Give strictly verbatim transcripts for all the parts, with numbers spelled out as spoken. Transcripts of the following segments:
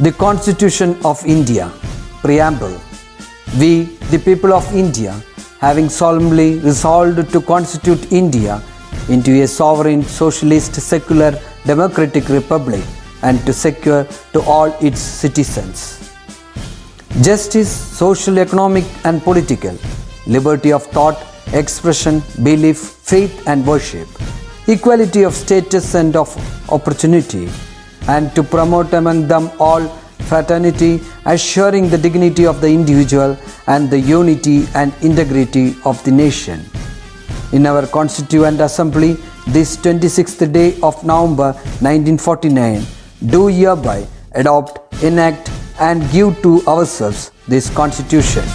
The Constitution of India. Preamble. We, the people of India, having solemnly resolved to constitute India into a sovereign, socialist, secular, democratic republic and to secure to all its citizens justice, social, economic and political, liberty of thought, expression, belief, faith and worship, equality of status and of opportunity, and to promote among them all fraternity, assuring the dignity of the individual and the unity and integrity of the nation. In our Constituent Assembly, this twenty-sixth day of November nineteen forty-nine, do hereby adopt, enact and give to ourselves this Constitution.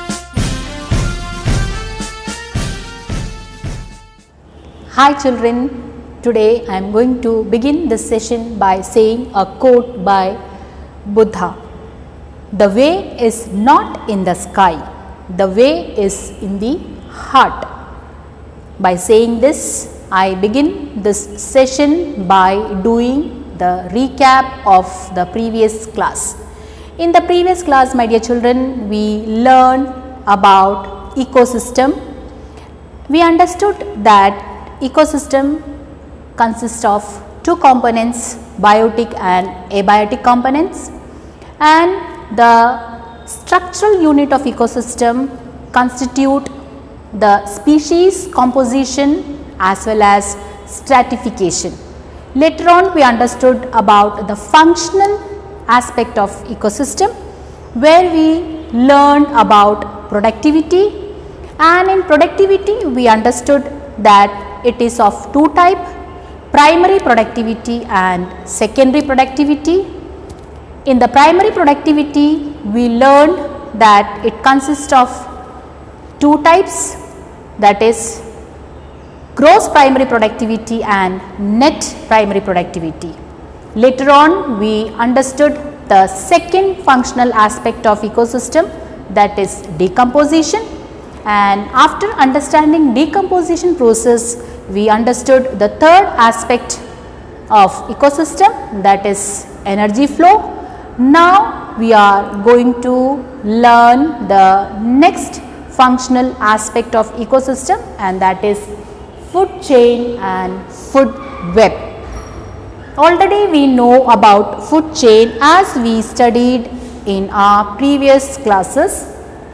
Hi children, today I am going to begin this session by saying a quote by Buddha. The way is not in the sky, the way is in the heart. By saying this, I begin this session by doing the recap of the previous class. In the previous class, my dear children, we learned about ecosystem. We understood that ecosystem consists of two components, biotic and abiotic components, and the structural unit of ecosystem constitute the species composition as well as stratification. Later on we understood about the functional aspect of ecosystem, where we learned about productivity, and in productivity we understood that it is of two type, primary productivity and secondary productivity. In the primary productivity we learned that it consists of two types, that is gross primary productivity and net primary productivity. Later on we understood the second functional aspect of ecosystem, that is decomposition, and after understanding decomposition process we understood the third aspect of ecosystem, that is energy flow. Now we are going to learn the next functional aspect of ecosystem, and that is food chain and food web. Already we know about food chain as we studied in our previous classes.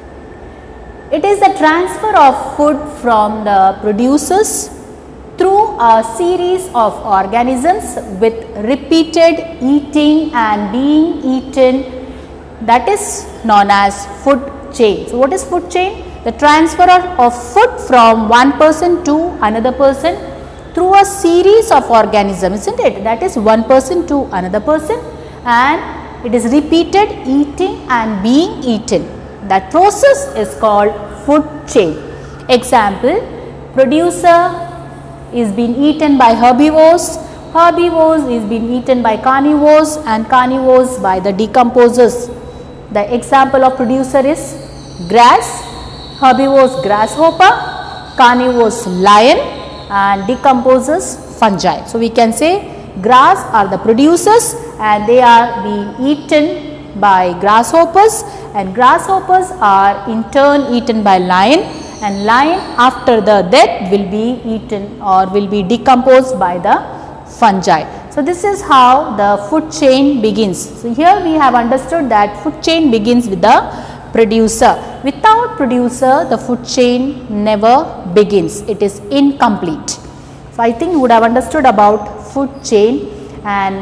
It is the transfer of food from the producers through a series of organisms with repeated eating and being eaten, that is known as food chain. So, what is food chain? The transfer of food from one person to another person through a series of organisms, isn't it? That is one person to another person, and it is repeated eating and being eaten. That process is called food chain. Example, producer is being eaten by herbivores, herbivores is being eaten by carnivores, and carnivores by the decomposers. The example of producer is grass, herbivores grasshopper, carnivores lion, and decomposers fungi. So, we can say grass are the producers and they are being eaten by grasshoppers, and grasshoppers are in turn eaten by lion, and lion after the death will be eaten or will be decomposed by the fungi. So, this is how the food chain begins. So, here we have understood that food chain begins with the producer. Without producer, the food chain never begins. It is incomplete. So, I think you would have understood about food chain, and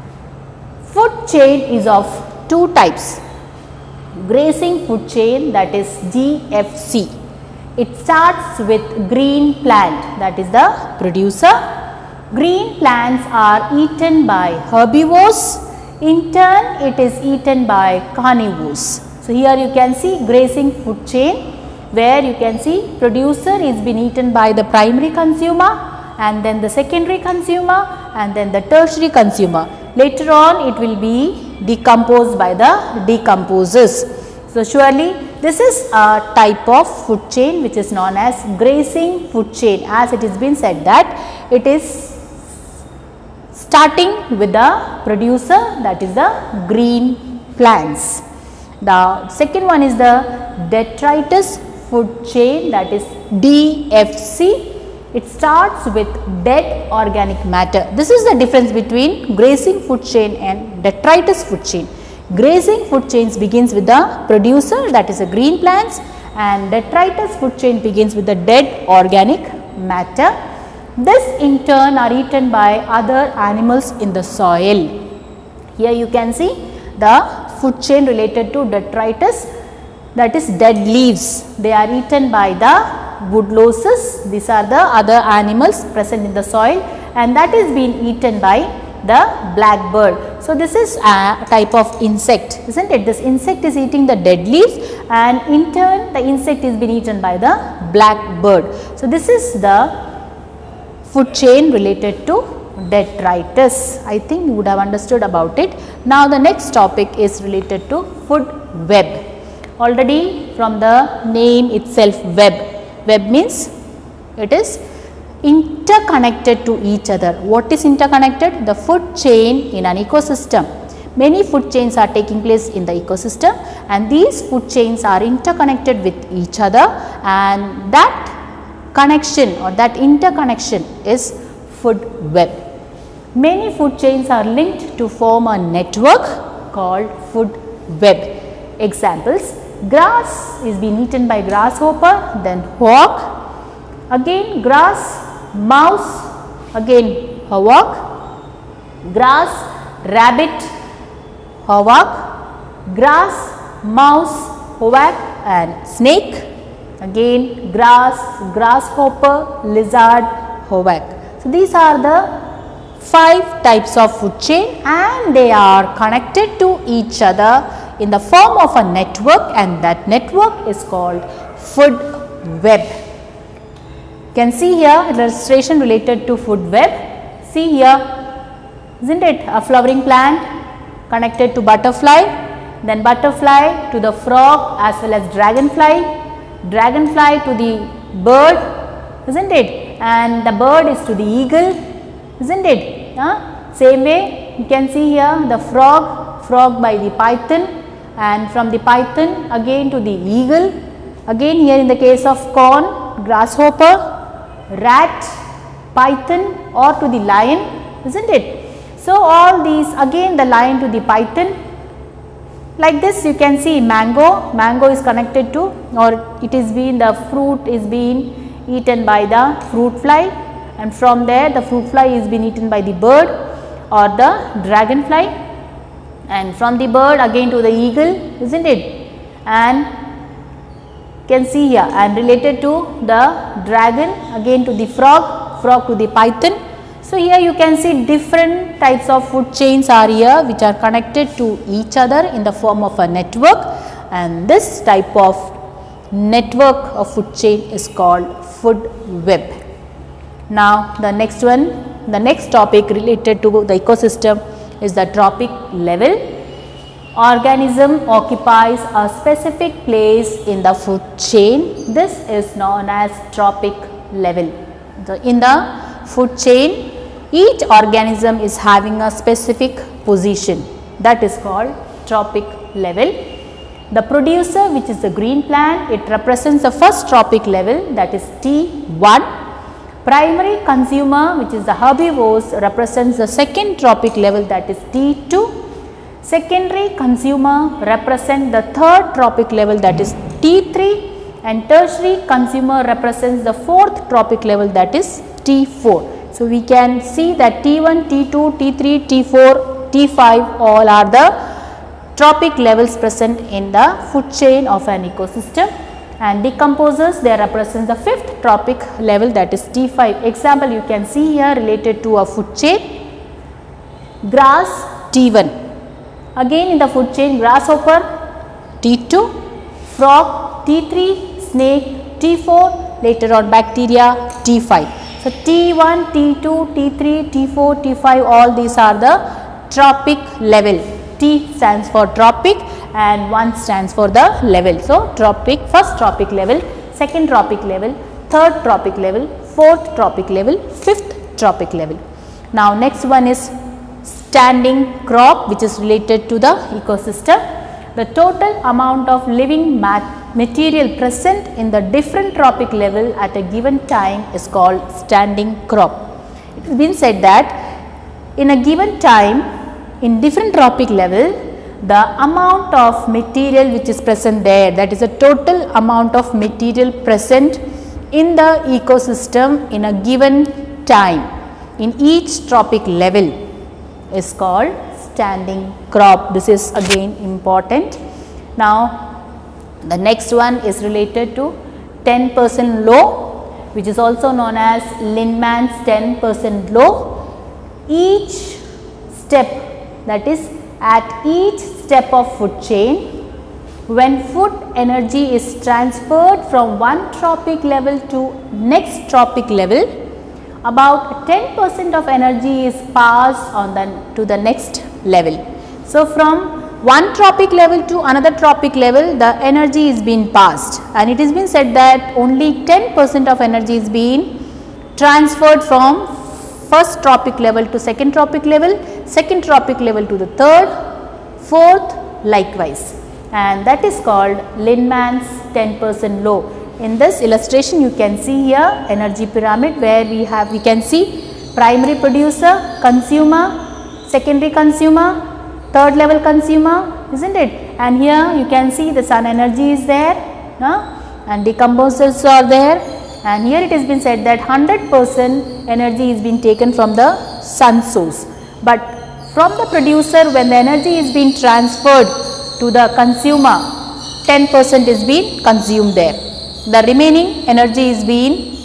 food chain is of two types. Grazing food chain, that is G F C. It starts with green plant, that is the producer. Green plants are eaten by herbivores. In turn, it is eaten by carnivores. So, here you can see grazing food chain, where you can see producer is being eaten by the primary consumer, and then the secondary consumer, and then the tertiary consumer. Later on it will be decomposed by the decomposers. So, surely this is a type of food chain which is known as grazing food chain, as it has been said that it is starting with the producer, that is the green plants. The second one is the detritus food chain, that is D F C. It starts with dead organic matter. This is the difference between grazing food chain and detritus food chain. Grazing food chains begins with the producer, that is the green plants, and detritus food chain begins with the dead organic matter. This in turn are eaten by other animals in the soil. Here you can see the food chain related to detritus, that is dead leaves. They are eaten by the woodloses. These are the other animals present in the soil, and that is being eaten by the blackbird. So, this is a type of insect, isn't it? This insect is eating the dead leaves, and in turn the insect is being eaten by the blackbird. So, this is the food chain related to detritus. I think you would have understood about it. Now, the next topic is related to food web. Already from the name itself, web. Web means it is interconnected to each other. What is interconnected? The food chain in an ecosystem. Many food chains are taking place in the ecosystem, and these food chains are interconnected with each other, and that connection or that interconnection is food web. Many food chains are linked to form a network called food web. Examples: grass is being eaten by grasshopper, then hawk, again grass, mouse, again hawk, grass, rabbit, hawk, grass, mouse, hawk, and snake, again grass, grasshopper, lizard, hawk. So, these are the five types of food chain, and they are connected to each other in the form of a network, and that network is called food web. You can see here illustration related to food web. See here, isn't it a flowering plant connected to butterfly, then butterfly to the frog as well as dragonfly, dragonfly to the bird, isn't it, and the bird is to the eagle, isn't it? Huh? Same way you can see here the frog, frog by the python, and from the python again to the eagle, again here in the case of corn, grasshopper, rat, python, or to the lion, isn't it? So, all these again the lion to the python. Like this you can see mango, mango is connected to, or it is being, the fruit is being eaten by the fruit fly, and from there the fruit fly is being eaten by the bird or the dragonfly, and from the bird again to the eagle, isn't it? And can see here, and related to the dragon again to the frog, frog to the python. So, here you can see different types of food chains are here which are connected to each other in the form of a network, and this type of network of food chain is called food web. Now, the next one, the next topic related to the ecosystem is the trophic level. Organism occupies a specific place in the food chain. This is known as trophic level. So, in the food chain, each organism is having a specific position, that is called trophic level. The producer, which is the green plant, it represents the first trophic level, that is T one. Primary consumer, which is the herbivores, represents the second trophic level, that is T two. Secondary consumer represent the third trophic level, that is T three, and tertiary consumer represents the fourth trophic level, that is T four. So, we can see that T one, T two, T three, T four, T five all are the trophic levels present in the food chain of an ecosystem, and decomposers, they represent the fifth trophic level, that is T five. Example you can see here related to a food chain: grass T one, again in the food chain grasshopper T two, frog T three, snake T four, later on bacteria T five. So, T one, T two, T three, T four, T five, all these are the trophic level. T stands for trophic and one stands for the level. So, trophic, first trophic level, second trophic level, third trophic level, fourth trophic level, fifth trophic level. Now, next one is standing crop which is related to the ecosystem. The total amount of living material present in the different trophic level at a given time is called standing crop. It has been said that in a given time in different trophic level, the amount of material which is present there, that is the total amount of material present in the ecosystem in a given time in each trophic level is called standing crop. This is again important. Now, the next one is related to ten percent law, which is also known as Lindeman's ten percent law. Each step, that is at each step of food chain, when food energy is transferred from one trophic level to next trophic level, about ten percent of energy is passed on the to the next level. So, from one trophic level to another trophic level, the energy is being passed, and it has been said that only ten percent of energy is being transferred from first trophic level to second trophic level, second trophic level to the third, fourth likewise, and that is called Lindeman's ten percent law. In this illustration you can see here energy pyramid, where we have we can see primary producer, consumer, secondary consumer, third level consumer, isn't it? And here you can see the sun energy is there, no? And decomposers are there, and here it has been said that one hundred percent energy is being taken from the sun source, but from the producer, when the energy is being transferred to the consumer, ten percent is being consumed there. The remaining energy is being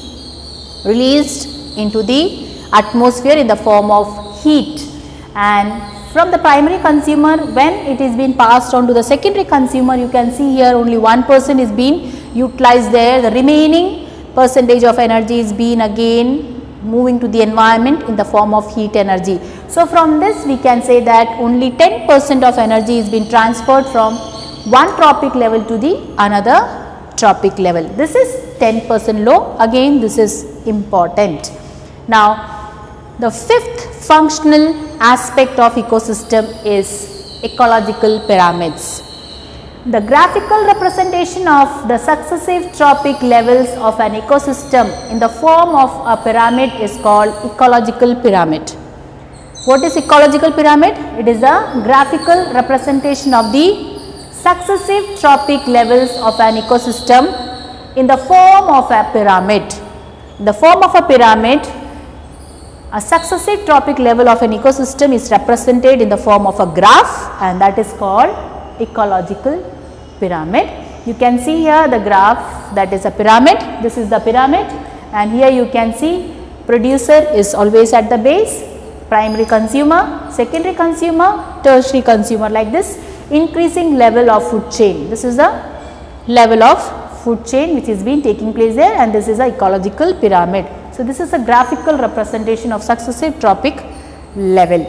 released into the atmosphere in the form of heat, and from the primary consumer, when it is being passed on to the secondary consumer, you can see here only one percent is being utilized there. The remaining percentage of energy is being again moving to the environment in the form of heat energy. So, from this we can say that only ten percent of energy is being transferred from one trophic level to the another trophic level. This is ten percent law. Again, this is important. Now, the fifth functional aspect of ecosystem is ecological pyramids. The graphical representation of the successive trophic levels of an ecosystem in the form of a pyramid is called ecological pyramid. What is ecological pyramid? It is a graphical representation of the successive trophic levels of an ecosystem in the form of a pyramid. In the form of a pyramid, a successive trophic level of an ecosystem is represented in the form of a graph, and that is called ecological pyramid. You can see here the graph, that is a pyramid. This is the pyramid, and here you can see producer is always at the base, primary consumer, secondary consumer, tertiary consumer, like this increasing level of food chain. This is the level of food chain which is being taking place there, and this is a ecological pyramid. So, this is a graphical representation of successive trophic level.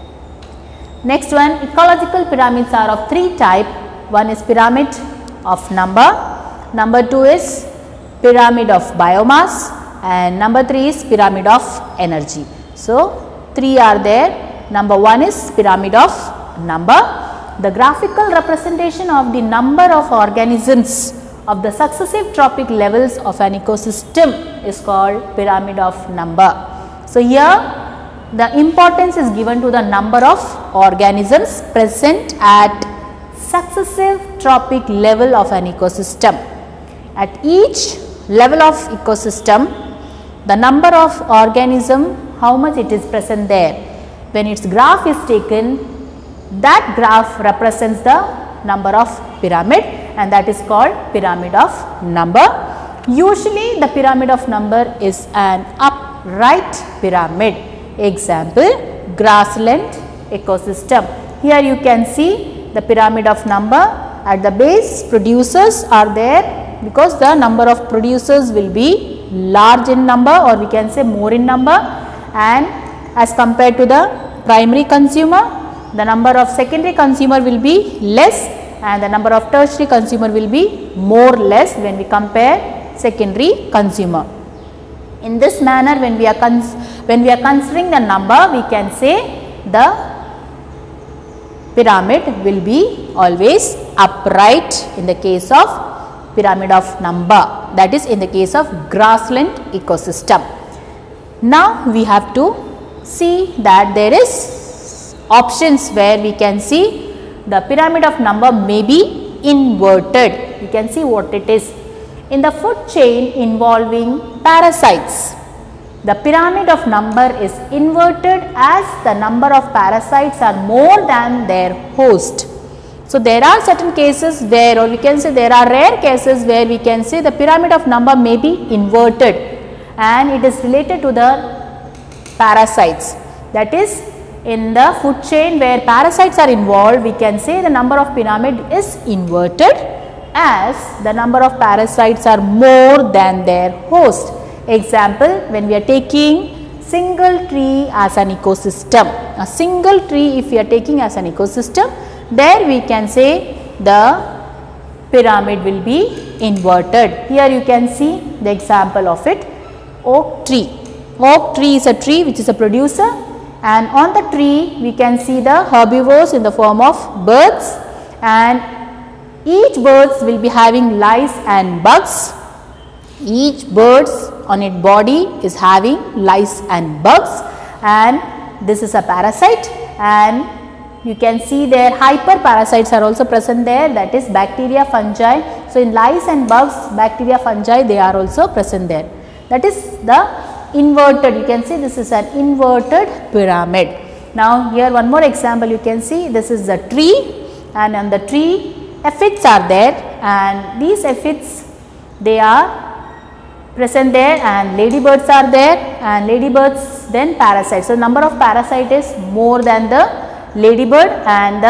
Next one, ecological pyramids are of three types. One is pyramid of number, number two is pyramid of biomass, and number three is pyramid of energy. So, three are there. Number one is pyramid of number. The graphical representation of the number of organisms of the successive trophic levels of an ecosystem is called pyramid of number. So, here the importance is given to the number of organisms present at successive trophic level of an ecosystem. At each level of ecosystem, the number of organism, how much it is present there. When its graph is taken, that graph represents the number of pyramid, and that is called pyramid of number. Usually the pyramid of number is an upright pyramid. Example, grassland ecosystem. Here you can see the pyramid of number. At the base, producers are there, because the number of producers will be large in number, or we can say more in number, and as compared to the primary consumer, the number of secondary consumer will be less, and the number of tertiary consumer will be more less when we compare secondary consumer. In this manner, when we are cons when we are considering the number, we can say the pyramid will be always upright in the case of pyramid of number, that is in the case of grassland ecosystem. Now we have to see that there is options where we can see the pyramid of number may be inverted. You can see what it is. In the food chain involving parasites, the pyramid of number is inverted as the number of parasites are more than their host. So, there are certain cases where, or we can say there are rare cases where we can say the pyramid of number may be inverted and it is related to the parasites. That is, in the food chain where parasites are involved, we can say the number of pyramid is inverted as the number of parasites are more than their host. Example, when we are taking single tree as an ecosystem, a single tree if we are taking as an ecosystem, there we can say the pyramid will be inverted. Here you can see the example of it, oak tree. Oak tree is a tree which is a producer, and on the tree we can see the herbivores in the form of birds, and each birds will be having lice and bugs. Each birds on its body is having lice and bugs, and this is a parasite, and you can see there hyperparasites are also present there, that is bacteria, fungi. So, in lice and bugs, bacteria, fungi, they are also present there. That is the inverted, you can see this is an inverted pyramid. Now, here one more example you can see, this is the tree, and on the tree aphids are there, and these aphids they are present there, and ladybirds are there, and ladybirds then parasites. So, number of parasite is more than the ladybird, and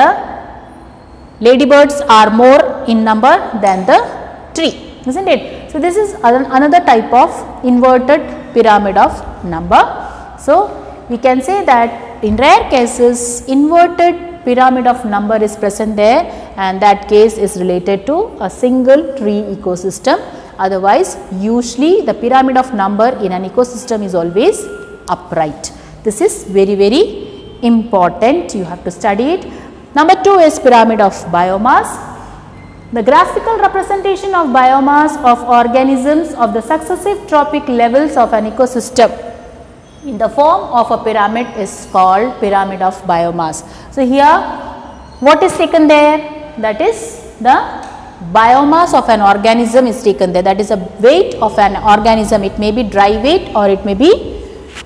the ladybirds are more in number than the tree, isn't it? So, this is another type of inverted pyramid of number. So, we can say that in rare cases inverted pyramid of number is present there, and that case is related to a single tree ecosystem. Otherwise, usually the pyramid of number in an ecosystem is always upright. This is very very important, you have to study it. Number two is pyramid of biomass. The graphical representation of biomass of organisms of the successive trophic levels of an ecosystem in the form of a pyramid is called pyramid of biomass. So, here what is taken there? That is the biomass of an organism is taken there, that is a weight of an organism. It may be dry weight or it may be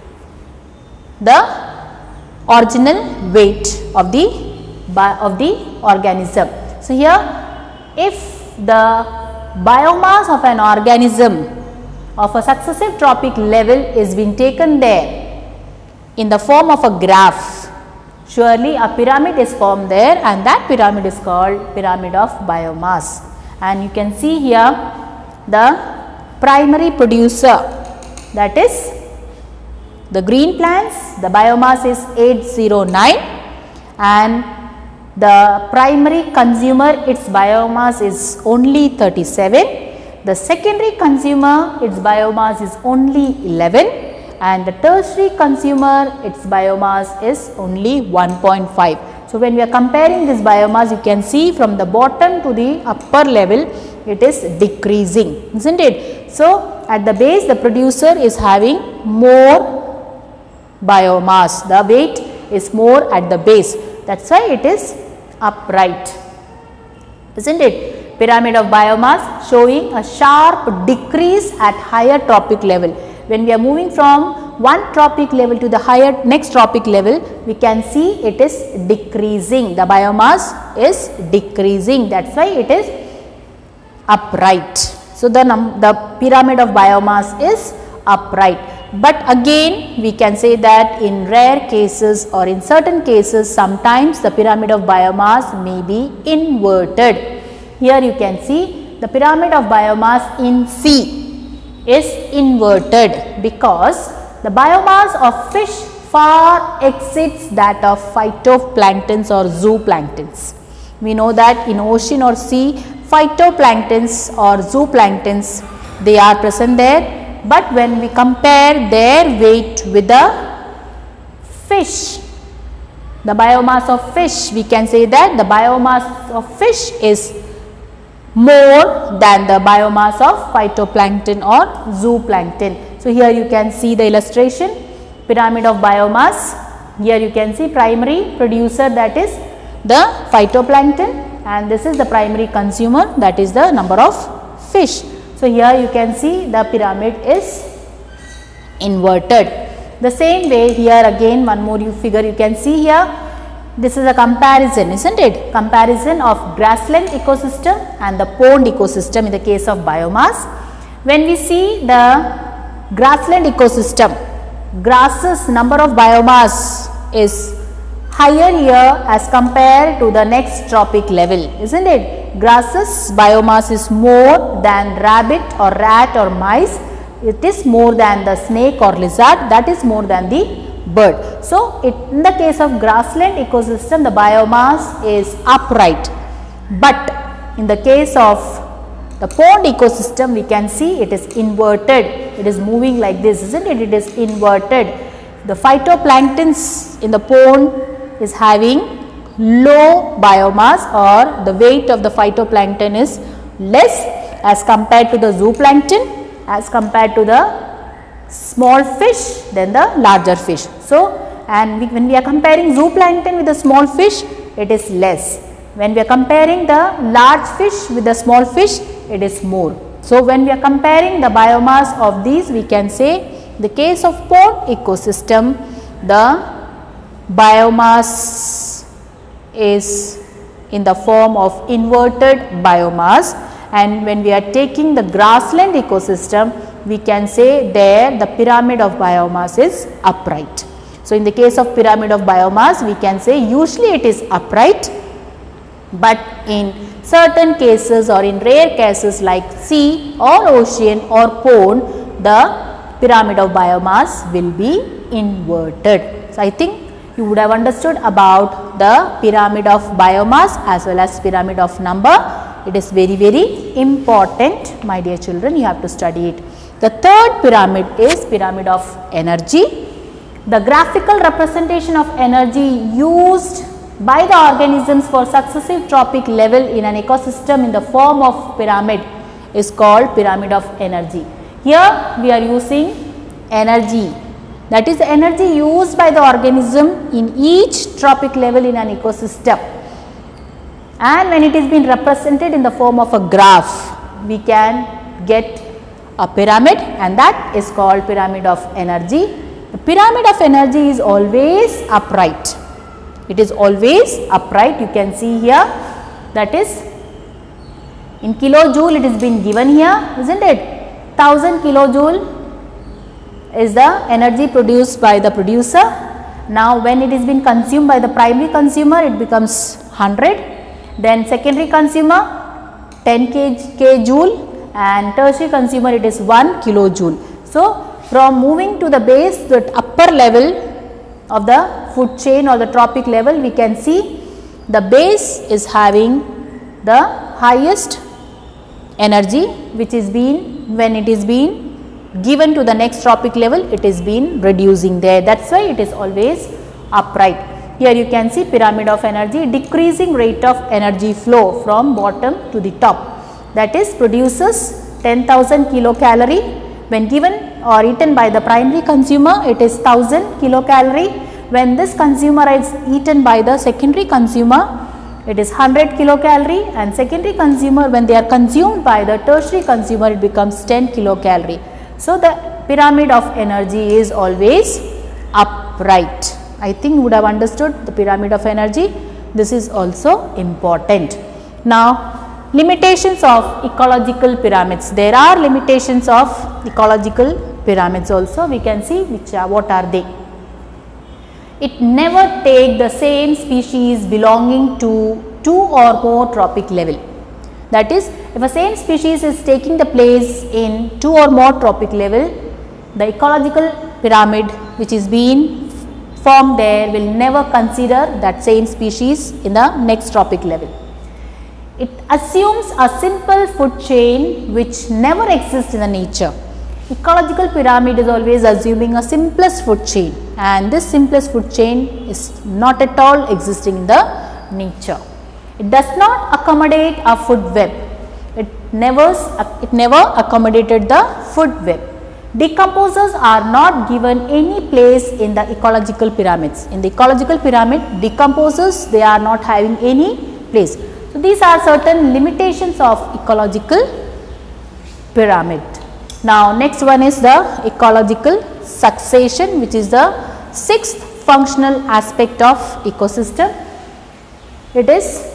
the original weight of the of the organism. So, here if the biomass of an organism of a successive trophic level is being taken there in the form of a graph, surely a pyramid is formed there, and that pyramid is called pyramid of biomass. And you can see here the primary producer, that is the green plants, the biomass is eight oh nine, and the primary consumer, its biomass is only thirty-seven. The secondary consumer, its biomass is only eleven, and the tertiary consumer, its biomass is only one point five. So, when we are comparing this biomass, you can see from the bottom to the upper level, it is decreasing, isn't it? So, at the base the producer is having more biomass, the weight is more at the base, that is why it is upright, isn't it? Pyramid of biomass showing a sharp decrease at higher trophic level. When we are moving from one trophic level to the higher next trophic level, we can see it is decreasing, the biomass is decreasing, that is why it is upright. So, the, num the pyramid of biomass is upright. But again we can say that in rare cases or in certain cases, sometimes the pyramid of biomass may be inverted. Here you can see the pyramid of biomass in sea is inverted because the biomass of fish far exceeds that of phytoplanktons or zooplanktons. We know that in ocean or sea, phytoplanktons or zooplanktons, they are present there, but when we compare their weight with the fish, the biomass of fish, we can say that the biomass of fish is more than the biomass of phytoplankton or zooplankton. So, here you can see the illustration, pyramid of biomass. Here you can see primary producer, that is the phytoplankton, and this is the primary consumer, that is the number of fish. So, here you can see the pyramid is inverted. The same way here again one more you figure you can see here. This is a comparison, isn't it? Comparison of grassland ecosystem and the pond ecosystem in the case of biomass. When we see the grassland ecosystem, grasses number of biomass is higher here as compared to the next trophic level, isn't it? Grasses biomass is more than rabbit or rat or mice. It is more than the snake or lizard, that is more than the bird. So, it, in the case of grassland ecosystem, the biomass is upright, but in the case of the pond ecosystem, we can see it is inverted. It is moving like this, isn't it? It is inverted. The phytoplanktons in the pond is having low biomass, or the weight of the phytoplankton is less as compared to the zooplankton, as compared to the small fish than the larger fish. So, and we, when we are comparing zooplankton with the small fish, it is less. When we are comparing the large fish with the small fish, it is more. So, when we are comparing the biomass of these, we can say the case of pond ecosystem, the biomass is in the form of inverted biomass, and when we are taking the grassland ecosystem, we can say there the pyramid of biomass is upright. So, in the case of pyramid of biomass, we can say usually it is upright, but in certain cases or in rare cases like sea or ocean or pond, the pyramid of biomass will be inverted. So, I think you would have understood about the pyramid of biomass as well as pyramid of number. It is very very important, my dear children, you have to study it. The third pyramid is pyramid of energy. The graphical representation of energy used by the organisms for successive trophic level in an ecosystem in the form of pyramid is called pyramid of energy. Here we are using energy, that is the energy used by the organism in each trophic level in an ecosystem, and when it is being represented in the form of a graph, we can get a pyramid, and that is called pyramid of energy. The pyramid of energy is always upright. It is always upright. You can see here, that is in kilojoule it is been given here, isn't it? one thousand kilojoule is the energy produced by the producer. Now, when it is been consumed by the primary consumer, it becomes one hundred. Then secondary consumer ten kilojoule, and tertiary consumer it is one kilojoule. So, from moving to the base, the upper level of the food chain or the trophic level, we can see the base is having the highest energy, which is being, when it is being given to the next trophic level, it is been reducing there. That is why it is always upright. Here you can see pyramid of energy, decreasing rate of energy flow from bottom to the top, that is produces ten thousand kilocalorie. When given or eaten by the primary consumer, it is one thousand kilocalorie. When this consumer is eaten by the secondary consumer, it is one hundred kilocalorie, and secondary consumer, when they are consumed by the tertiary consumer, it becomes ten kilocalorie. So, the pyramid of energy is always upright. I think you would have understood the pyramid of energy. This is also important. Now, limitations of ecological pyramids. There are limitations of ecological pyramids also. We can see which are, what are they. It never take the same species belonging to two or more trophic level. That is, if a same species is taking the place in two or more trophic level, the ecological pyramid which is being formed there will never consider that same species in the next trophic level. It assumes a simple food chain which never exists in the nature. Ecological pyramid is always assuming a simplest food chain, and this simplest food chain is not at all existing in the nature. It does not accommodate a food web. It never, it never accommodated the food web. Decomposers are not given any place in the ecological pyramids. In the ecological pyramid, decomposers, they are not having any place. So, these are certain limitations of ecological pyramid. Now, next one is the ecological succession, which is the sixth functional aspect of ecosystem. It is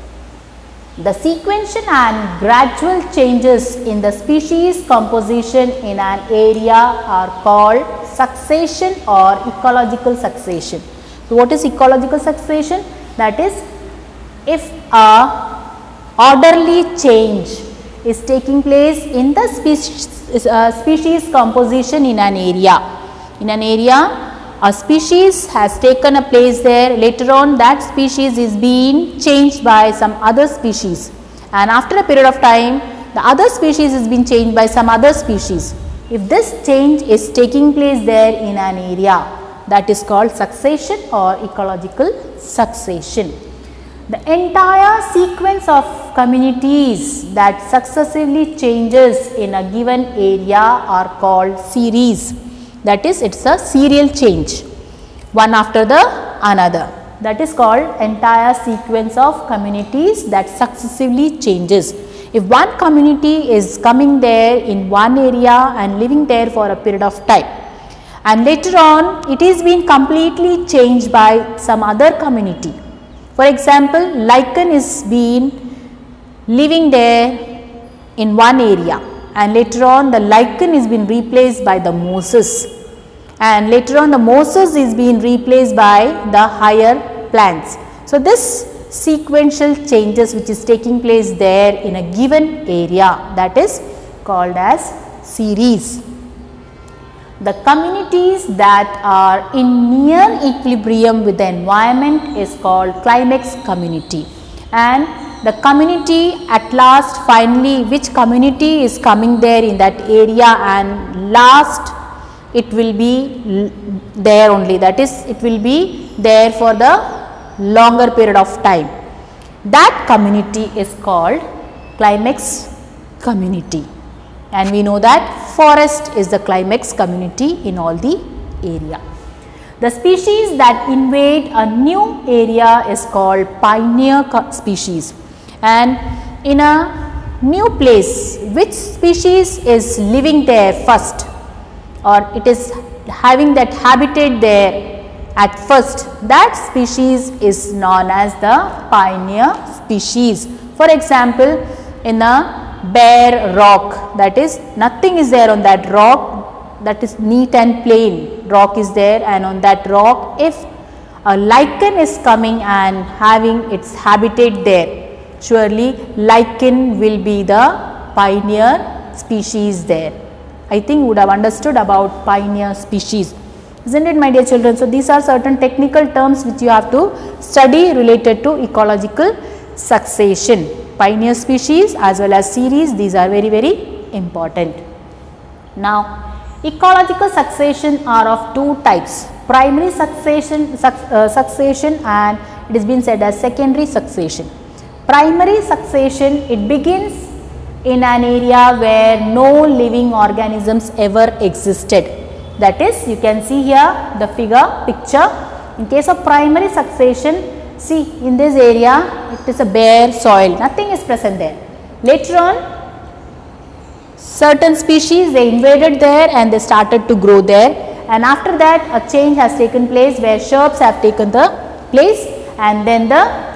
the sequential and gradual changes in the species composition in an area are called succession or ecological succession. So, what is ecological succession? That is, if a orderly change is taking place in the species, uh, species composition in an area. In an area, a species has taken a place there, later on that species is being changed by some other species, and after a period of time the other species is being changed by some other species. If this change is taking place there in an area, that is called succession or ecological succession. The entire sequence of communities that successively changes in a given area are called series. That is, it is a serial change, one after the another. That is called entire sequence of communities that successively changes. If one community is coming there in one area and living there for a period of time, and later on it is being completely changed by some other community. For example, lichen is being living there in one area, and later on the lichen is being replaced by the mosses, and later on the mosses is being replaced by the higher plants. So, this sequential changes which is taking place there in a given area, that is called as series. The communities that are in near equilibrium with the environment is called climax community, and the community at last finally which community is coming there in that area and last it will be there only, that is it will be there for the longer period of time. That community is called climax community, and we know that forest is the climax community in all the area. The species that invade a new area is called pioneer species, and in a new place which species is living there first, or it is having that habitat there at first, that species is known as the pioneer species. For example, in a bare rock, that is nothing is there on that rock, that is neat and plain rock is there, and on that rock if a lichen is coming and having its habitat there, surely lichen will be the pioneer species there. I think you would have understood about pioneer species, isn't it, my dear children? So, these are certain technical terms which you have to study related to ecological succession. Pioneer species as well as series, these are very very important. Now, ecological succession are of two types, primary succession, suc uh, succession and it has been said as secondary succession. Primary succession, it begins in an area where no living organisms ever existed. That is, you can see here the figure picture. In case of primary succession, see in this area it is a bare soil, nothing is present there. Later on certain species they invaded there and they started to grow there, and after that a change has taken place where shrubs have taken the place, and then the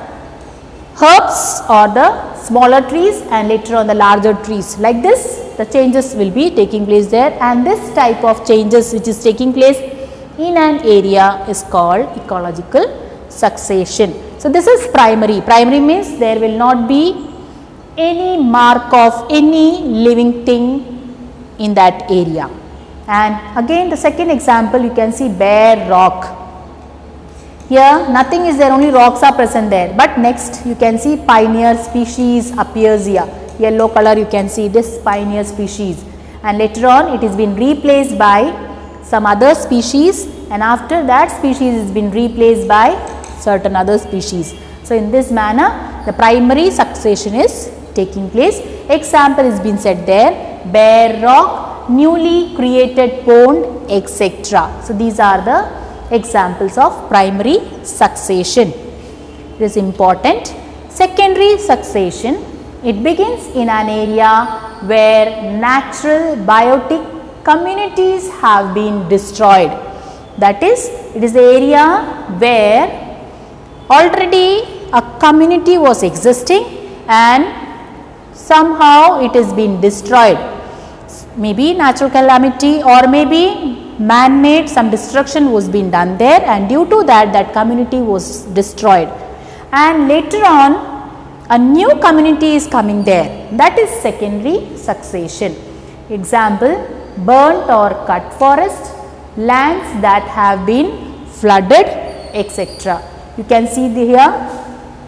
herbs or the smaller trees, and later on the larger trees. Like this the changes will be taking place there, and this type of changes which is taking place in an area is called ecological succession. So, this is primary. Primary means there will not be any mark of any living thing in that area. And again the second example, you can see bare rock. Here nothing is there, only rocks are present there, but next you can see pioneer species appears here, yellow color you can see this pioneer species, and later on it is been replaced by some other species, and after that species is been replaced by certain other species. So, in this manner the primary succession is taking place. Example is been said there, bare rock, newly created pond, et cetera. So, these are the examples of primary succession. It is important. Secondary succession, it begins in an area where natural biotic communities have been destroyed. That is, it is the area where already a community was existing and somehow it has been destroyed. Maybe natural calamity or maybe man-made, some destruction was being done there, and due to that, that community was destroyed. And later on a new community is coming there, that is secondary succession. Example, burnt or cut forest, lands that have been flooded, et cetera. You can see the here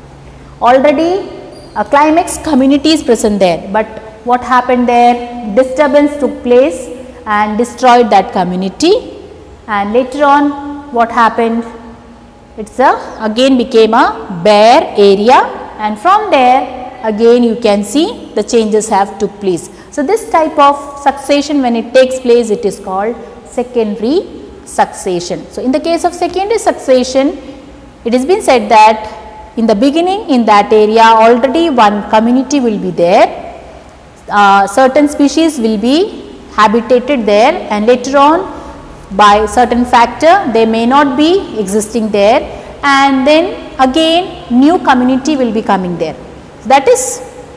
already a climax community is present there, but what happened there? Disturbance took place and destroyed that community, and later on what happened? It's a again became a bare area, and from there again you can see the changes have took place. So, this type of succession, when it takes place, it is called secondary succession. So, in the case of secondary succession, it has been said that in the beginning in that area already one community will be there, uh, certain species will be habitated there, and later on by certain factor they may not be existing there, and then again new community will be coming there. So, that is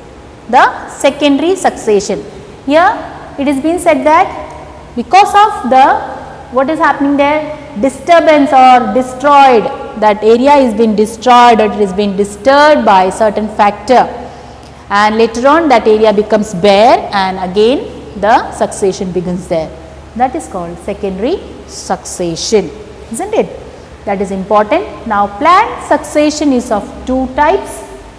the secondary succession. Here it is been said that because of the what is happening there, disturbance or destroyed, that area is been destroyed or it is been disturbed by certain factor, and later on that area becomes bare and again the succession begins there. That is called secondary succession, isn't it? That is important. Now, plant succession is of two types,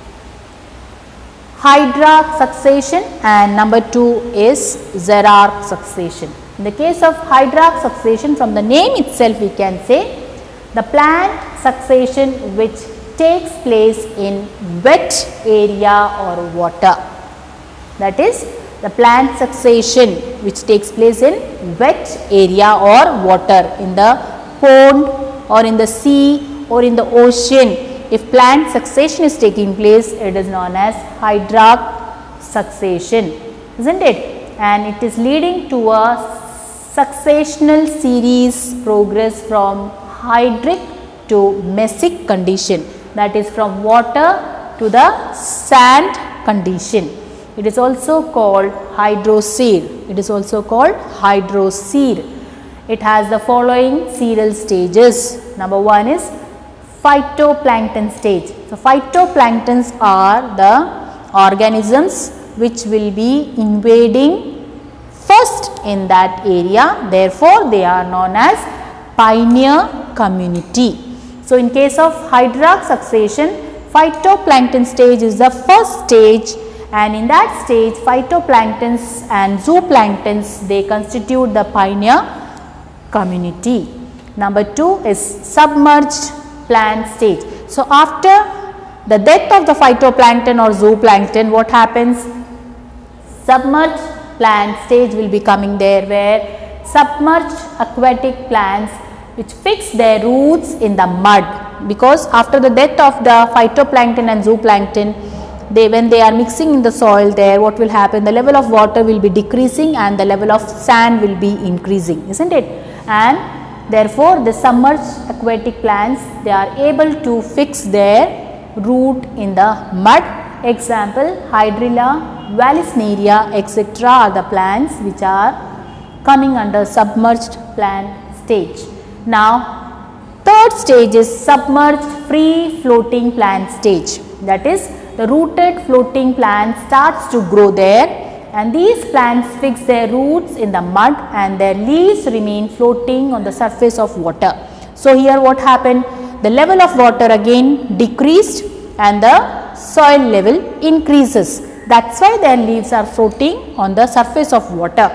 hydra succession and number two is xerarch succession. In the case of hydra succession, from the name itself we can say the plant succession which takes place in wet area or water. That is the plant succession which takes place in wet area or water, in the pond or in the sea or in the ocean. If plant succession is taking place, it is known as hydra succession, isn't it? And it is leading to a successional series progress from hydric to mesic condition, that is from water to the sand condition. It is also called hydrocere. It is also called hydrocere. It has the following serial stages. Number one is phytoplankton stage. So, phytoplanktons are the organisms which will be invading first in that area. Therefore, they are known as pioneer community. So, in case of hydra succession, phytoplankton stage is the first stage, and in that stage phytoplanktons and zooplanktons, they constitute the pioneer community. Number two is submerged plant stage. So, after the death of the phytoplankton or zooplankton, what happens? Submerged plant stage will be coming there, where submerged aquatic plants which fix their roots in the mud, because after the death of the phytoplankton and zooplankton, they when they are mixing in the soil there, what will happen? The level of water will be decreasing and the level of sand will be increasing, isn't it? And therefore, the submerged aquatic plants, they are able to fix their root in the mud. Example, Hydrilla, Vallisneria, et cetera are the plants which are coming under submerged plant stage. Now, third stage is submerged free floating plant stage. That is, the rooted floating plant starts to grow there, and these plants fix their roots in the mud and their leaves remain floating on the surface of water. So, here what happened? The level of water again decreased and the soil level increases. That is why their leaves are floating on the surface of water.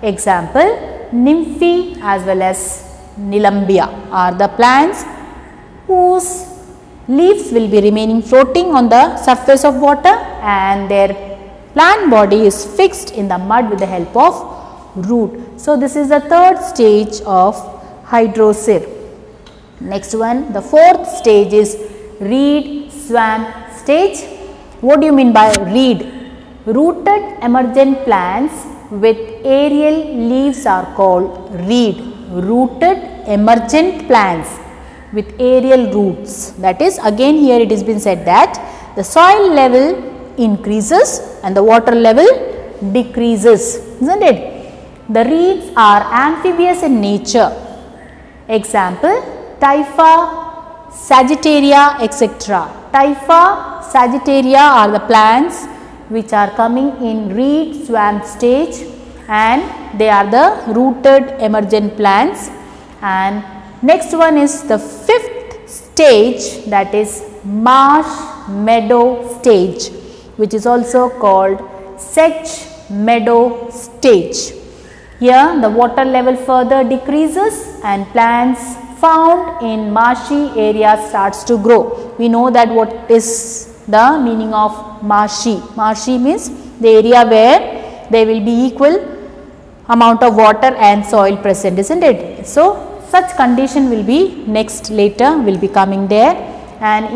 Example, nymphaea as well as Nelumbium are the plants whose leaves will be remaining floating on the surface of water and their plant body is fixed in the mud with the help of root. So, this is the third stage of hydrosphere. Next one, the fourth stage is reed swamp stage. What do you mean by reed? Rooted emergent plants with aerial leaves are called reed. Rooted emergent plants with aerial roots. That is, again here it has been said that the soil level increases and the water level decreases, isn't it? The reeds are amphibious in nature. Example, Typha, Sagittaria, et cetera. Typha, Sagittaria are the plants which are coming in reed swamp stage and they are the rooted emergent plants. And next one is the fifth stage, that is marsh meadow stage, which is also called sedge meadow stage. Here the water level further decreases and plants found in marshy areas starts to grow. We know that what is the meaning of marshy. Marshy means the area where there will be equal amount of water and soil present, isn't it? So, such condition will be next later will be coming there, and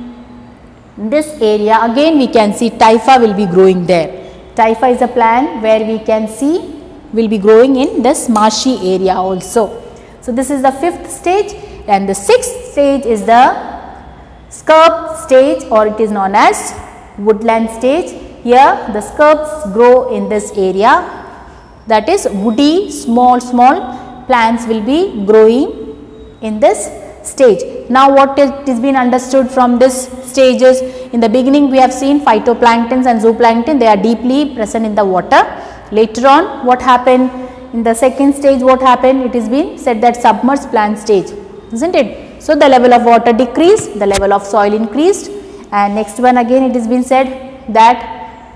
in this area again we can see Typha will be growing there. Typha is a plant where we can see will be growing in this marshy area also. So, this is the fifth stage, and the sixth stage is the scrub stage, or it is known as woodland stage. Here the scrubs grow in this area, that is woody small small plants will be growing in this stage. Now, what is, it is been understood from this stages? In the beginning we have seen phytoplanktons and zooplankton, they are deeply present in the water. Later on what happened in the second stage, what happened? It is been said that submerged plant stage, isn't it? So, the level of water decreased, the level of soil increased, and next one again it has been said that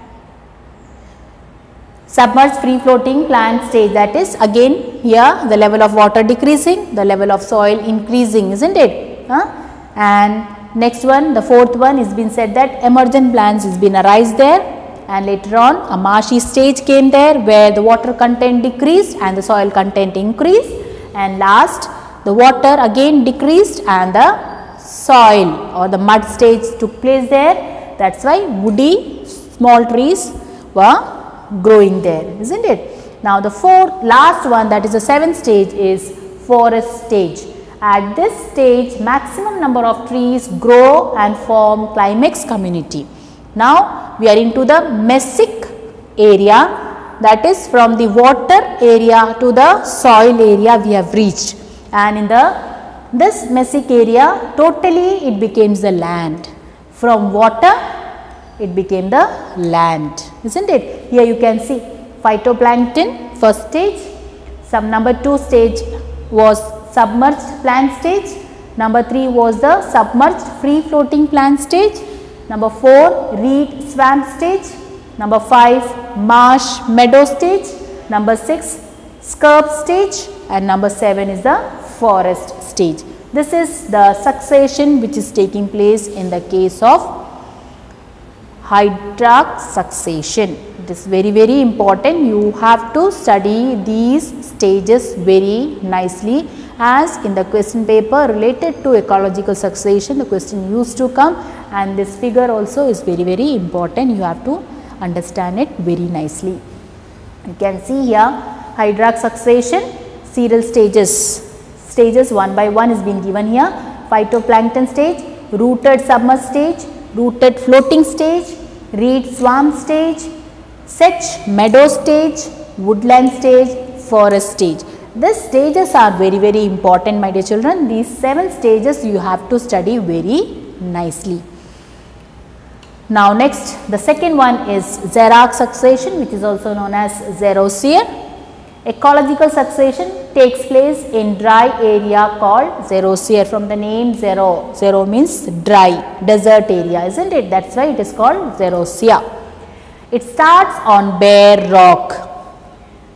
submerged free floating plant stage, that is again here the level of water decreasing, the level of soil increasing, isn't it? Huh? And next one, the fourth one is been said that emergent plants has been arise there, and later on a marshy stage came there where the water content decreased and the soil content increased, and last the water again decreased and the soil or the mud stage took place there. That is why woody small trees were growing there, isn't it? Now, the fourth last one, that is the seventh stage, is forest stage. At this stage maximum number of trees grow and form climax community. Now, we are into the mesic area, that is from the water area to the soil area we have reached, and in the this mesic area totally it becomes the land. From water it became the land, isn't it? Here you can see phytoplankton first stage, some number two stage was submerged plant stage, number three was the submerged free floating plant stage, number four reed swamp stage, number five marsh meadow stage, number six scrub stage, and number seven is the forest stage. This is the succession which is taking place in the case of hydraulic succession. It is very very important. You have to study these stages very nicely, as in the question paper related to ecological succession the question used to come, and this figure also is very very important. You have to understand it very nicely. You can see here hydraulic succession serial stages. Stages one by one is being given here. Phytoplankton stage, rooted submerged stage, rooted floating stage, reed swamp stage, sedge meadow stage, woodland stage, forest stage. These stages are very very important, my dear children. These seven stages you have to study very nicely. Now, next the second one is xeric succession, which is also known as xerosphere. Ecological succession takes place in dry area called xerosphere, from the name xero. Xero means dry, desert area, isn't it? That is why it is called xerosphere. It starts on bare rock.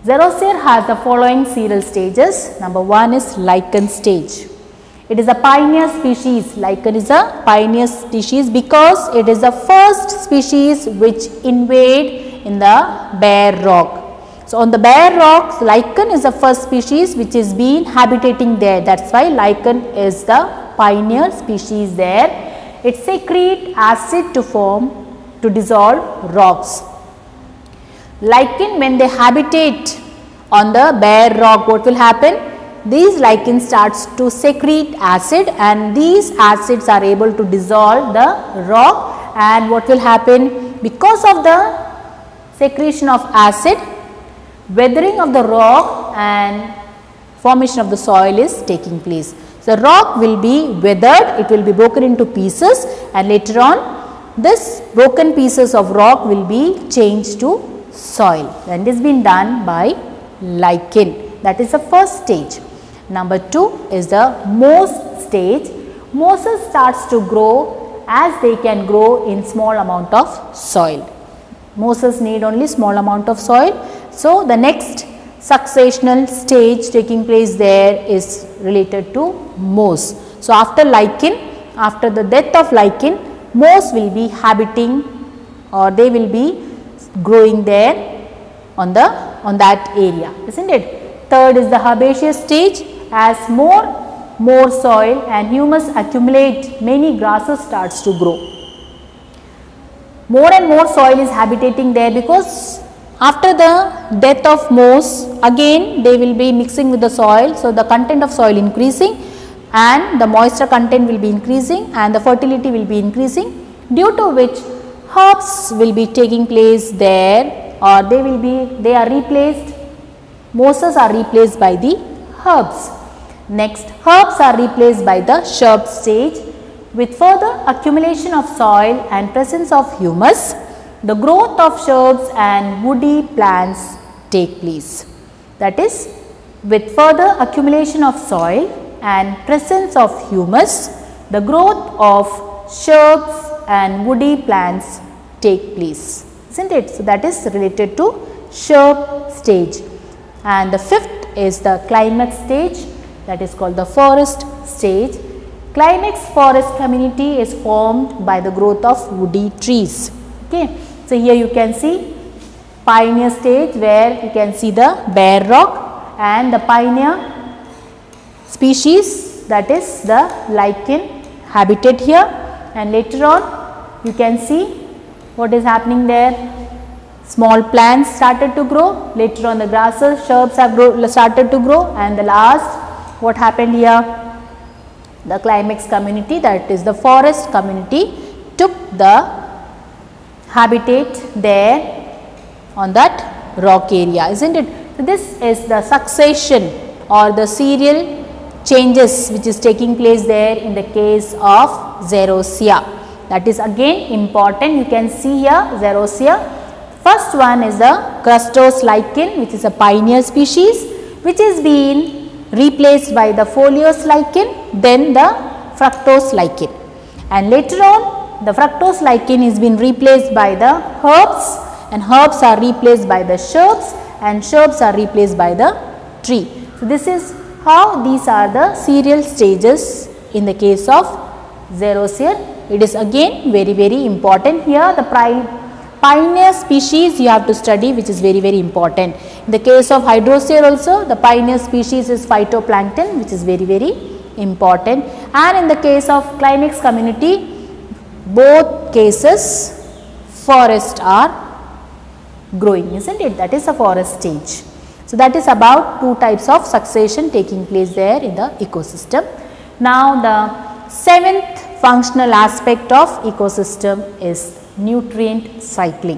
Xerosphere has the following serial stages. Number one is lichen stage. It is a pioneer species. Lichen is a pioneer species because it is the first species which invade in the bare rock. So, on the bare rocks, lichen is the first species which is been habitating there. That is why lichen is the pioneer species there. It secretes acid to form to dissolve rocks. Lichen, when they habitate on the bare rock, what will happen? These lichen starts to secrete acid and these acids are able to dissolve the rock, and what will happen? Because of the secretion of acid, weathering of the rock and formation of the soil is taking place. So, the rock will be weathered, it will be broken into pieces, and later on this broken pieces of rock will be changed to soil, and it has been done by lichen. That is the first stage. Number two is the moss stage. Mosses starts to grow as they can grow in small amount of soil. Mosses need only small amount of soil. So, the next successional stage taking place there is related to moss. So, after lichen, after the death of lichen, moss will be habiting or they will be growing there on the on that area, isn't it? Third is the herbaceous stage. As more more soil and humus accumulate, many grasses starts to grow. More and more soil is habitating there because after the death of moss, again they will be mixing with the soil. So, the content of soil increasing and the moisture content will be increasing and the fertility will be increasing, due to which herbs will be taking place there, or they will be they are replaced, mosses are replaced by the herbs. Next, herbs are replaced by the shrub stage. With further accumulation of soil and presence of humus, the growth of shrubs and woody plants take place. That is, with further accumulation of soil and presence of humus, the growth of shrubs and woody plants take place, isn't it? So, that is related to shrub stage. And the fifth is the climax stage, that is called the forest stage. Climax forest community is formed by the growth of woody trees. Okay. So, here you can see pioneer stage where you can see the bare rock and the pioneer species, that is the lichen habitat here, and later on you can see what is happening there. Small plants started to grow, later on the grasses, shrubs have grow, started to grow, and the last what happened here? The climax community, that is the forest community, took the habitat there on that rock area, isn't it? So, this is the succession or the serial changes which is taking place there in the case of Xerosia. That is again important. You can see here Xerosia. First one is the crustose lichen, which is a pioneer species, which is being replaced by the foliose lichen, then the fructose lichen, and later on the fructose lichen is been replaced by the herbs, and herbs are replaced by the shrubs, and shrubs are replaced by the tree. So, this is how these are the serial stages in the case of Xerosia. It is again very very important here. The pioneer species you have to study, which is very very important. In the case of Hydrosphere also, the pioneer species is phytoplankton, which is very very important, and in the case of climax community, both cases forest are growing, isn't it? That is the forest stage. So, that is about two types of succession taking place there in the ecosystem. Now, the seventh functional aspect of ecosystem is nutrient cycling.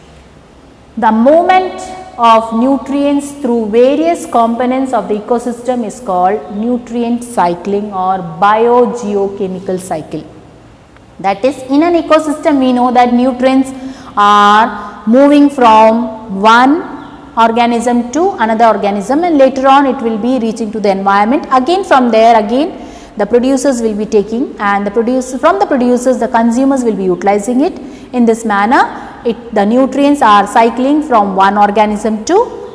The movement of nutrients through various components of the ecosystem is called nutrient cycling or biogeochemical cycle. That is, in an ecosystem we know that nutrients are moving from one organism to another organism, and later on it will be reaching to the environment. Again from there again the producers will be taking, and the produce from the producers the consumers will be utilizing it. In this manner, it the nutrients are cycling from one organism to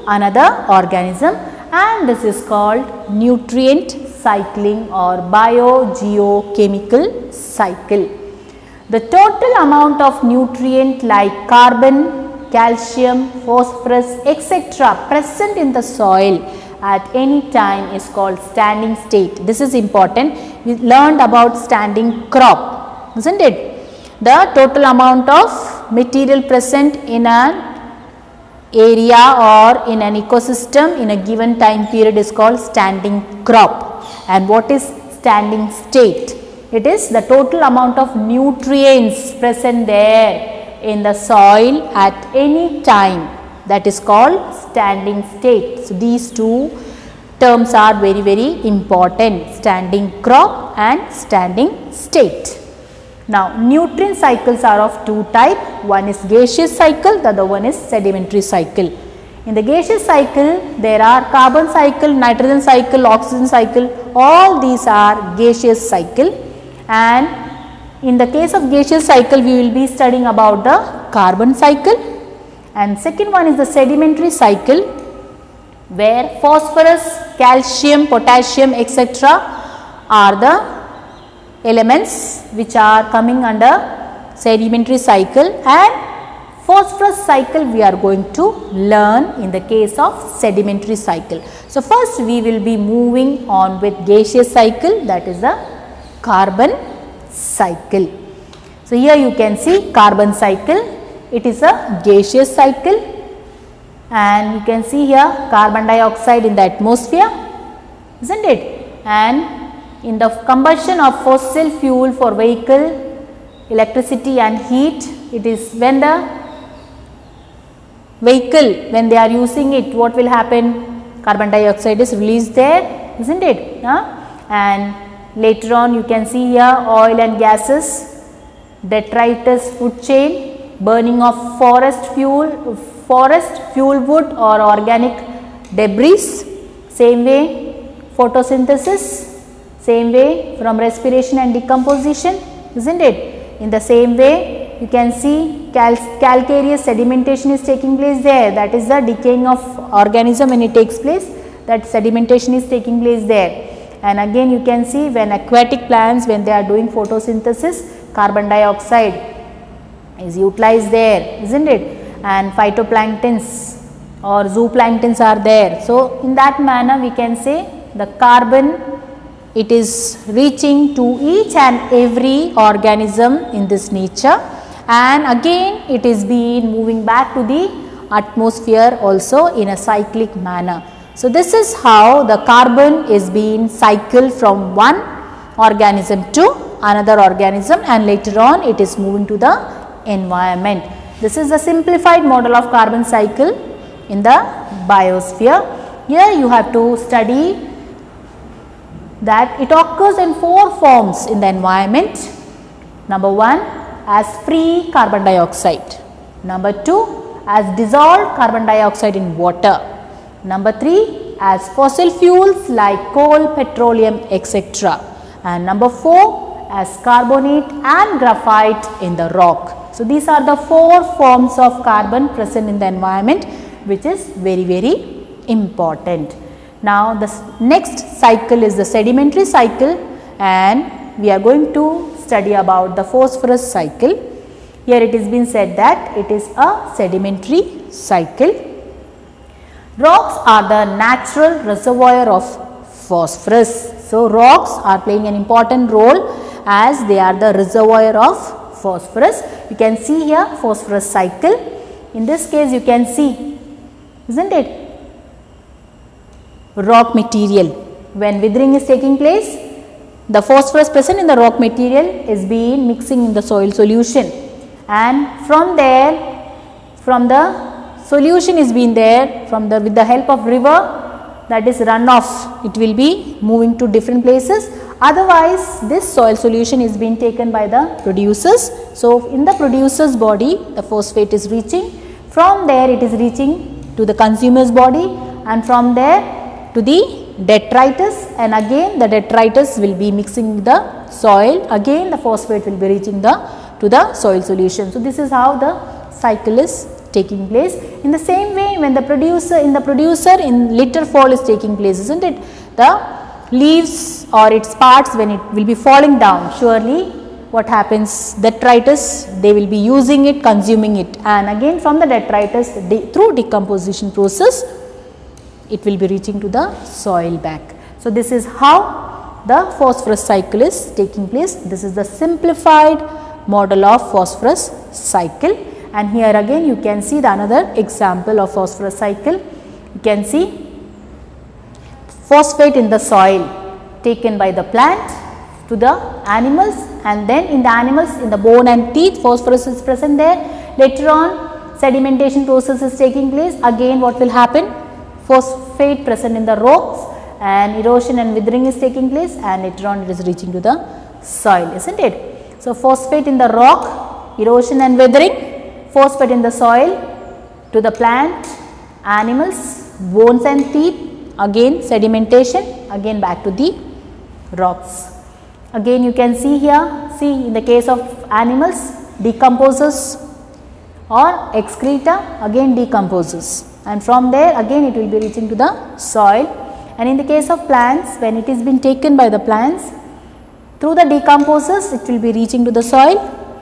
another organism, and this is called nutrient cycling or biogeochemical cycle. The total amount of nutrient like carbon, calcium, phosphorus, et cetera present in the soil at any time is called standing state. This is important. We learned about standing crop, isn't it? The total amount of material present in an area or in an ecosystem in a given time period is called standing crop. And what is standing state? It is the total amount of nutrients present there in the soil at any time, that is called standing state. So, these two terms are very very important, standing crop and standing state. Now, nutrient cycles are of two types, one is gaseous cycle, the other one is sedimentary cycle. In the gaseous cycle, there are carbon cycle, nitrogen cycle, oxygen cycle, all these are gaseous cycle, and in the case of gaseous cycle we will be studying about the carbon cycle, and second one is the sedimentary cycle where phosphorus, calcium, potassium et cetera are the elements which are coming under sedimentary cycle, and phosphorus cycle we are going to learn in the case of sedimentary cycle. So, first we will be moving on with gaseous cycle, that is the carbon cycle. So, here you can see carbon cycle, it is a gaseous cycle, and you can see here carbon dioxide in the atmosphere, isn't it? And in the combustion of fossil fuel for vehicle, electricity and heat, it is when the vehicle, when they are using it, what will happen? Carbon dioxide is released there, isn't it? Huh? And later on you can see here oil and gases, detritus food chain, burning of forest fuel, forest fuel wood or organic debris, same way photosynthesis, same way from respiration and decomposition, isn't it? In the same way you can see cal calcareous sedimentation is taking place there, that is the decaying of organism when it takes place, that sedimentation is taking place there. And again you can see when aquatic plants, when they are doing photosynthesis, carbon dioxide is utilized there, isn't it? And phytoplanktons or zooplanktons are there. So, in that manner we can say the carbon, it is reaching to each and every organism in this nature, and again it is being moving back to the atmosphere also in a cyclic manner. So, this is how the carbon is being cycled from one organism to another organism, and later on it is moving to the environment. This is a simplified model of carbon cycle in the biosphere. Here you have to study that it occurs in four forms in the environment. Number one, as free carbon dioxide. Number two, as dissolved carbon dioxide in water. Number three, as fossil fuels like coal, petroleum, et cetera. And number four, as carbonate and graphite in the rock. So, these are the four forms of carbon present in the environment, which is very very important. Now, the next cycle is the sedimentary cycle, and we are going to study about the phosphorus cycle. Here it is been said that it is a sedimentary cycle. Rocks are the natural reservoir of phosphorus. So, rocks are playing an important role as they are the reservoir of phosphorus. You can see here phosphorus cycle. In this case you can see, isn't it, rock material. When withering is taking place, the phosphorus present in the rock material is being mixing in the soil solution, and from there, from the solution is being there, from the with the help of river, that is runoff, it will be moving to different places. Otherwise, this soil solution is being taken by the producers. So, in the producer's body, the phosphate is reaching, from there it is reaching to the consumer's body, and from there to the detritus, and again the detritus will be mixing with the soil, again the phosphate will be reaching the to the soil solution. So, this is how the cycle is taking place. In the same way, when the producer in the producer in litter fall is taking place, isn't it? The leaves or its parts, when it will be falling down, surely what happens, detritus, they will be using it, consuming it, and again from the detritus de through decomposition process it will be reaching to the soil back. So, this is how the phosphorus cycle is taking place. This is the simplified model of phosphorus cycle, and here again you can see the another example of phosphorus cycle. You can see phosphate in the soil taken by the plant to the animals, and then in the animals, in the bone and teeth, phosphorus is present there. Later on sedimentation process is taking place, again what will happen, phosphate present in the rocks and erosion and withering is taking place, and later on it is reaching to the soil, isn't it. So, phosphate in the rock, erosion and withering, phosphate in the soil to the plant, animals, bones and teeth, again sedimentation, again back to the rocks. Again you can see here, see in the case of animals, decomposes or excreta, again decomposes, and from there again it will be reaching to the soil. And in the case of plants, when it is been taken by the plants through the decomposes, it will be reaching to the soil.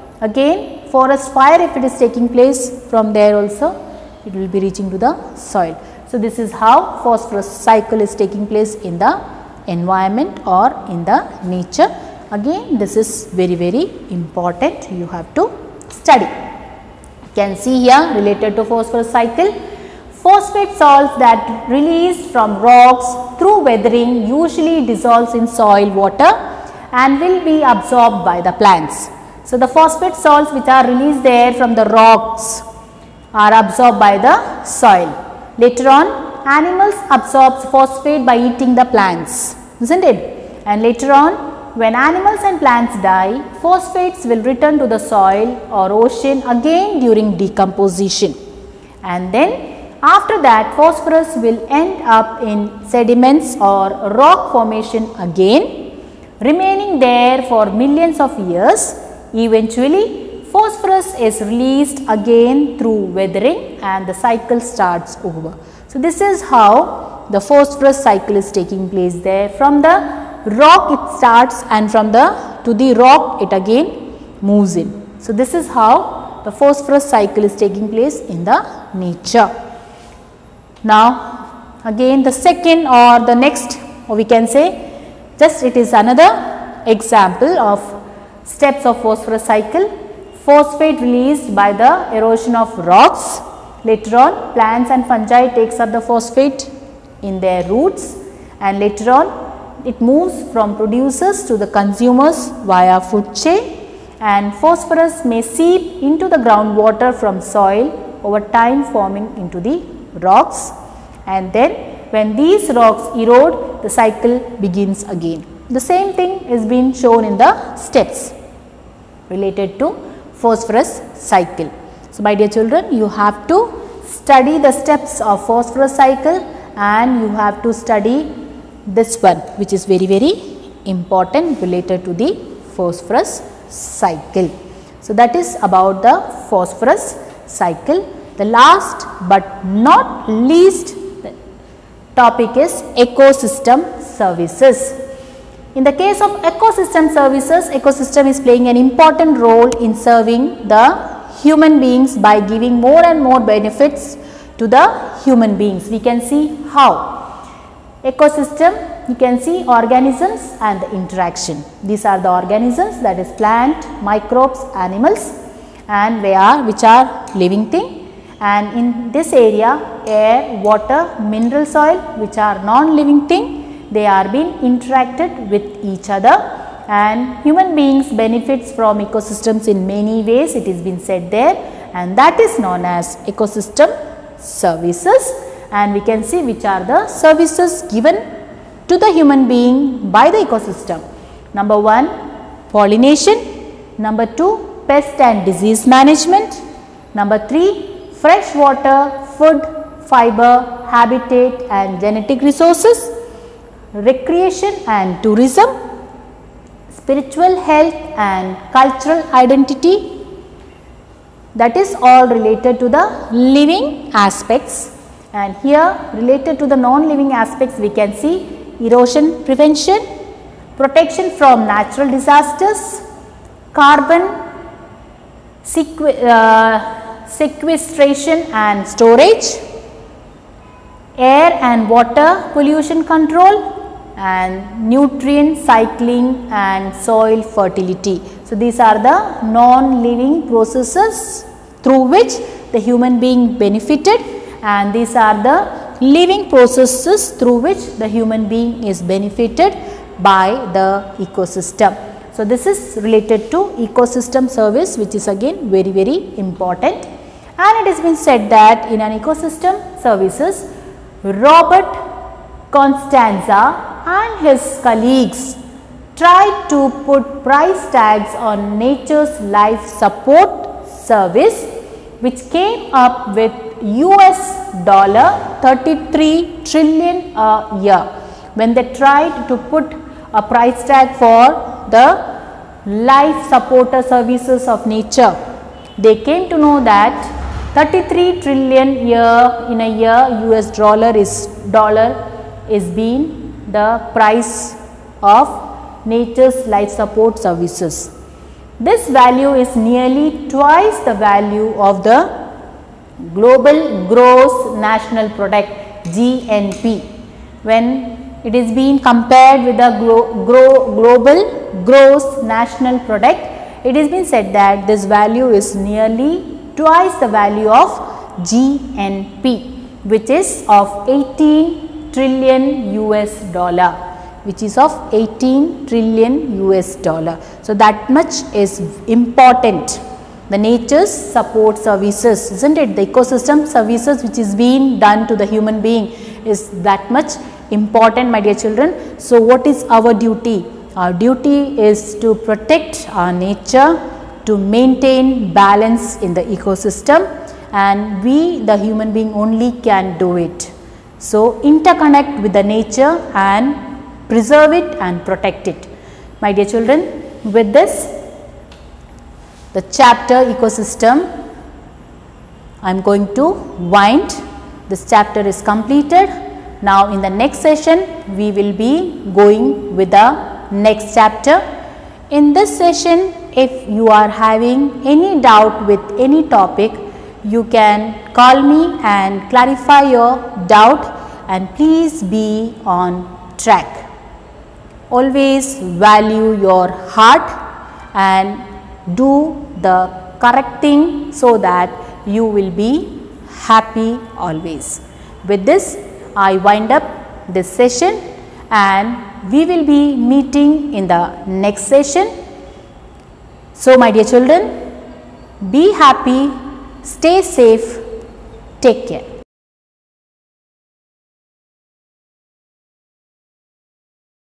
Again forest fire, if it is taking place, from there also it will be reaching to the soil. So, this is how phosphorus cycle is taking place in the environment or in the nature. Again this is very very important, you have to study. You can see here related to phosphorus cycle, phosphate salts that released from rocks through weathering usually dissolves in soil water and will be absorbed by the plants. So, the phosphate salts which are released there from the rocks are absorbed by the soil. Later on animals absorb phosphate by eating the plants, isn't it? And later on when animals and plants die, phosphates will return to the soil or ocean again during decomposition, and then after that phosphorus will end up in sediments or rock formation again, remaining there for millions of years. Eventually phosphorus is released again through weathering and the cycle starts over. So, this is how the phosphorus cycle is taking place there. From the rock it starts, and from the to the rock it again moves in. So, this is how the phosphorus cycle is taking place in the nature. Now, again the second or the next, or we can say just it is another example of steps of phosphorus cycle. Phosphate released by the erosion of rocks. Later on plants and fungi takes up the phosphate in their roots, and later on it moves from producers to the consumers via food chain, and phosphorus may seep into the groundwater from soil over time, forming into the rocks, and then when these rocks erode, the cycle begins again. The same thing is being shown in the steps related to phosphorus cycle. So, my dear children, you have to study the steps of phosphorus cycle, and you have to study this one, which is very very important related to the phosphorus cycle. So, that is about the phosphorus cycle. The last but not least topic is ecosystem services. In the case of ecosystem services, ecosystem is playing an important role in serving the human beings by giving more and more benefits to the human beings. We can see how. Ecosystem, you can see organisms and the interaction. These are the organisms, that is plant, microbes, animals, and they are which are living thing. And in this area, air, water, mineral soil, which are non-living thing, they are being interacted with each other, and human beings benefits from ecosystems in many ways, it is been said there, and that is known as ecosystem services. And we can see which are the services given to the human being by the ecosystem. Number one, pollination. Number two, pest and disease management. Number three, fresh water, food, fiber, habitat and genetic resources. Recreation and tourism, spiritual health and cultural identity, That is all related to the living aspects, and here related to the non-living aspects we can see erosion prevention, protection from natural disasters, carbon sequ uh, sequestration and storage, air and water pollution control, and nutrient cycling and soil fertility. So, these are the non-living processes through which the human being benefited, and these are the living processes through which the human being is benefited by the ecosystem. So, this is related to ecosystem service, which is again very very important, and it has been said that in an ecosystem services, Robert Constanza and his colleagues tried to put price tags on nature's life support service, which came up with U S dollar thirty-three trillion a year. When they tried to put a price tag for the life supporter services of nature, they came to know that thirty-three trillion year in a year U S dollar is dollar is being the price of nature's life support services. This value is nearly twice the value of the global gross national product G N P. When it is being compared with the glo glo global gross national product, it has been said that this value is nearly twice the value of G N P, which is of eighteen trillion U S dollar, which is of eighteen trillion U S dollar. So, that much is important. The nature's support services, isn't it? The ecosystem services which is being done to the human being is that much important, my dear children. So, what is our duty? Our duty is to protect our nature, to maintain balance in the ecosystem, and we the human being only can do it. So, interconnect with the nature and preserve it and protect it. My dear children, with this the chapter ecosystem I am going to wind. This chapter is completed. Now, in the next session we will be going with the next chapter. In this session, if you are having any doubt with any topic, you can call me and clarify your doubt, and please be on track. Always value your heart and do the correct thing so that you will be happy always. With this, I wind up this session, and we will be meeting in the next session. So, my dear children, be happy, stay safe, take care.